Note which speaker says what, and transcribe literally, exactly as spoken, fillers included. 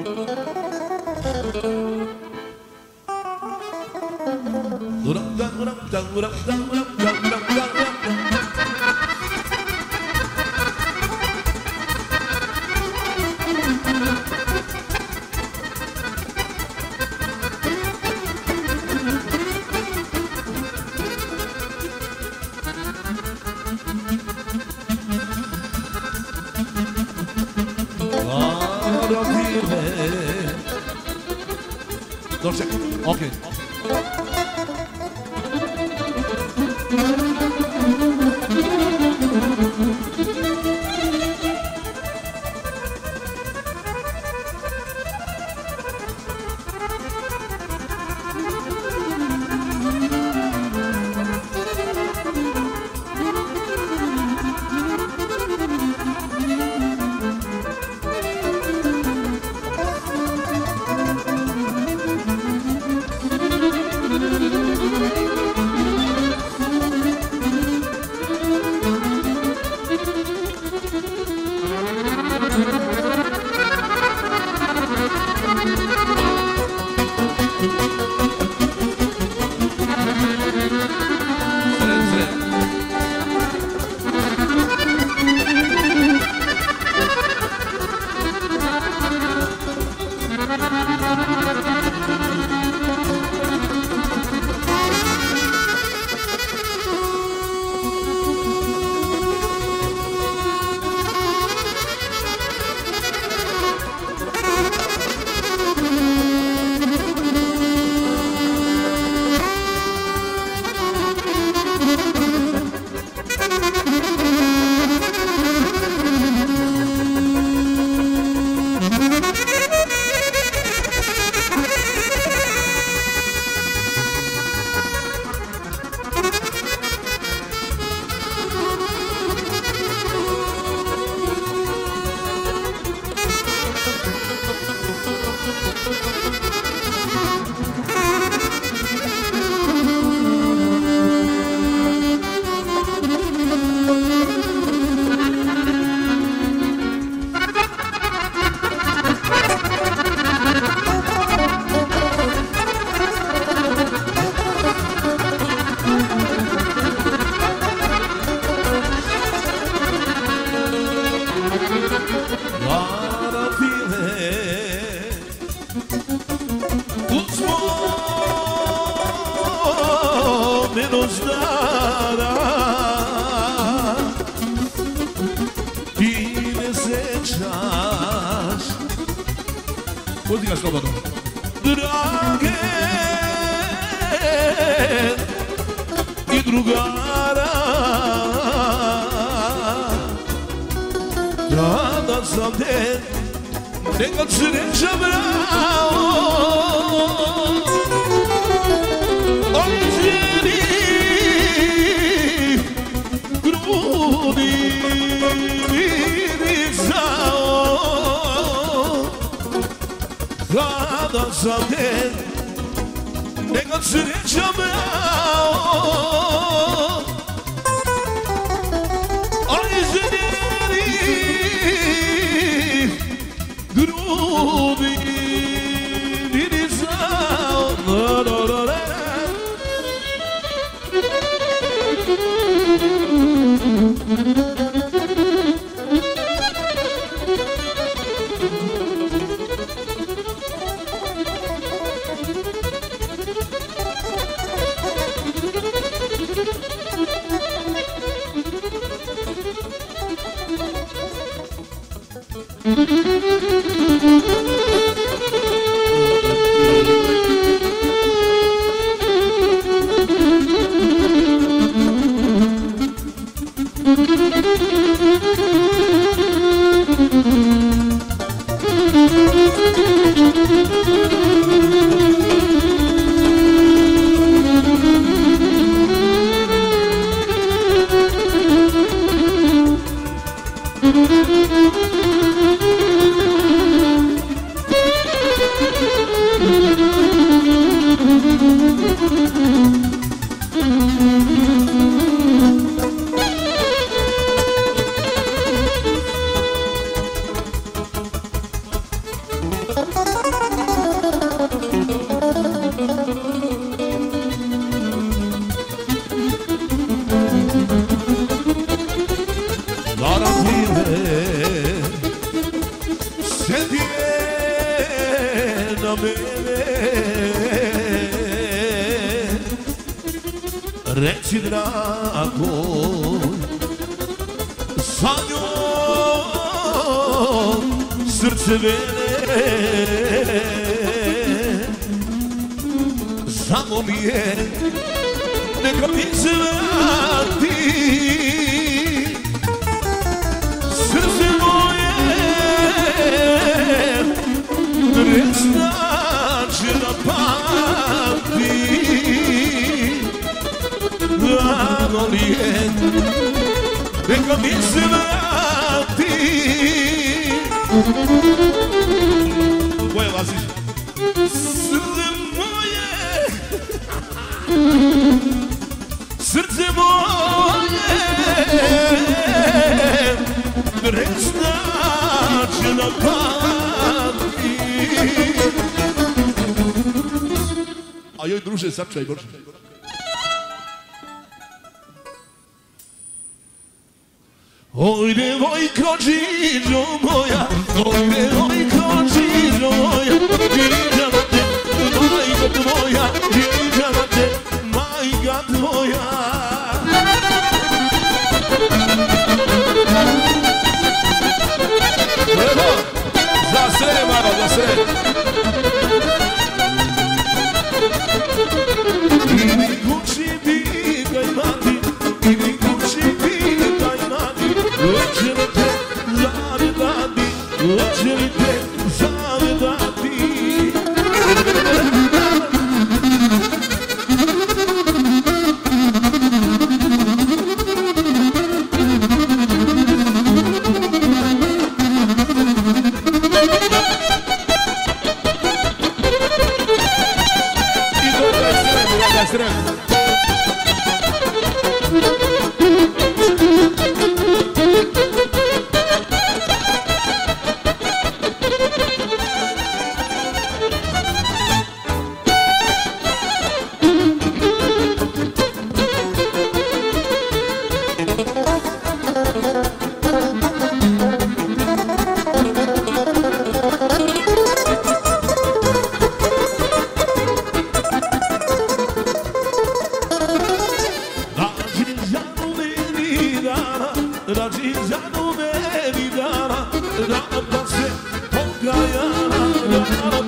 Speaker 1: Okay.
Speaker 2: Música slobodno.
Speaker 1: Drage i drugara, kada sam te nekad sreća brao, ali ženi grudi mirisao. Kada sam te nekad sreća brao, ali ženi grudi mirisao. Da, da, da, da. Reci drago, sa njom srce vene, samo mi je neka mi se vrati, srce moje večna će da pamti. Drago li je, neka mi se vrati. Koje vlasiš? Srce moje, srce moje, večna će da pamti. A joj druže, sačaj Bože. Oj devojko džiđo moja, oj devojko džiđo moja, džiđa na te, majka tvoja, džiđa na te, majka tvoja. Evo, za sve, Maro, za sve. Ili kući pitaj mati, ili kući pitaj mati, hoće li te zavedati, hoće li te zavedati. I dobro je sredi, ja sredi. Rađiđanu meni dara, da se pokajala,